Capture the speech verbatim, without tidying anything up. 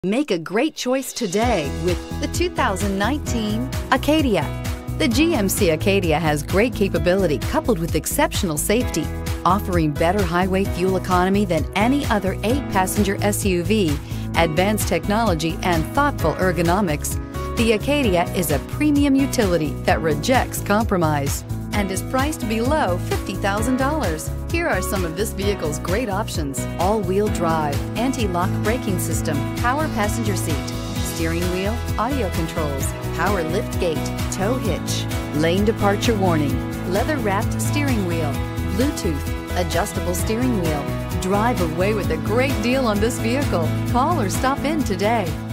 Make a great choice today with the two thousand nineteen Acadia. The G M C Acadia has great capability coupled with exceptional safety, offering better highway fuel economy than any other eight-passenger S U V, advanced technology, and thoughtful ergonomics. The Acadia is a premium utility that rejects compromise and is priced below fifty thousand dollars. Here are some of this vehicle's great options: all-wheel drive, anti-lock braking system, power passenger seat, steering wheel audio controls, power lift gate, tow hitch, lane departure warning, leather-wrapped steering wheel, Bluetooth, adjustable steering wheel. Drive away with a great deal on this vehicle. Call or stop in today.